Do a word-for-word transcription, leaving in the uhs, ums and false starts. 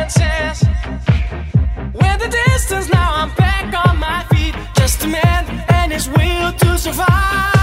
success. With the distance now I'm back on my feet. Just a man and his will to survive.